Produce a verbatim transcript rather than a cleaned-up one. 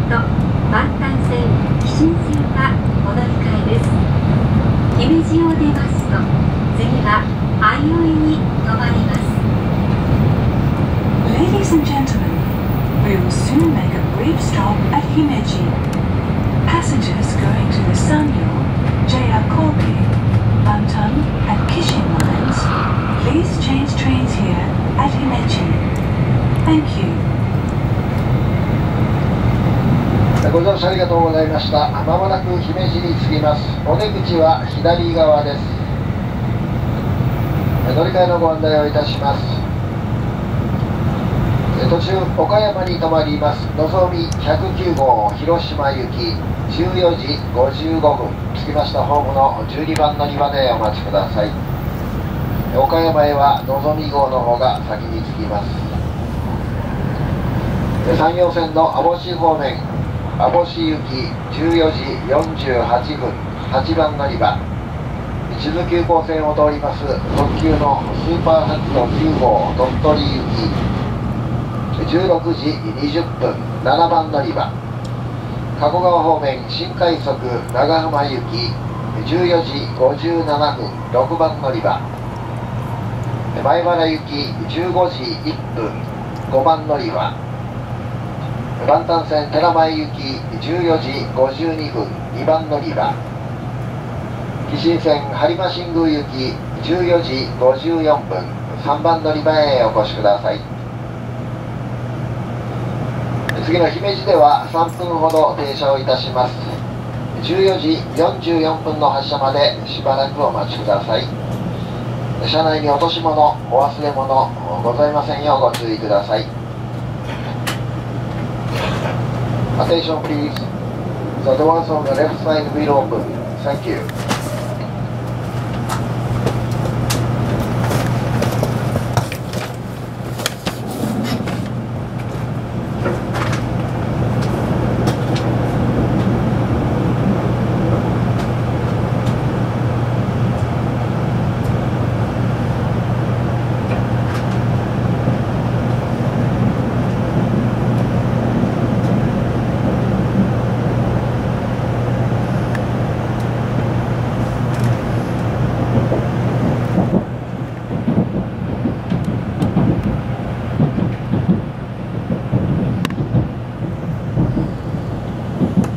と万丹線、紀新線はお乗り換えです。姫路を出ますと、次は相生に停まります。 Ladies and gentlemen, we will soon make a brief stop at Himeji. Passengers going to the Sanyo, J R Kobe, Bantam and Kishin lines, please change trains here at Himeji. Thank you. ご乗車ありがとうございました。まもなく姫路に着きます。お出口は左側です。乗り換えのご案内をいたします。途中岡山に停まりますのぞみひゃくきゅうごう広島行きじゅうよじごじゅうごふん、着きましたホームのじゅうにばん乗り場でお待ちください。岡山へはのぞみ号の方が先に着きます。山陽線の網走方面、網走行きじゅうよじよんじゅうはっぷん、はちばん乗り場、智頭急行線を通ります特急のスーパーはちのきゅうごう鳥取行きじゅうろくじにじゅっぷん、ななばん乗り場、加古川方面新快速長浜行きじゅうよじごじゅうななふん、ろくばん乗り場、米原行きじゅうごじいっぷん、ごばん乗り場、万丹線寺前行きじゅうよじごじゅうにふん、にばん乗り場、紀新線播磨新宮行きじゅうよじごじゅうよんふん、さんばん乗り場へお越しください。次の姫路ではさんぷんほど停車をいたします。じゅうよじよんじゅうよんぷんの発車までしばらくお待ちください。車内に落とし物、お忘れ物ございませんようご注意ください。Attention please. The doors on the left side will open. Thank you. お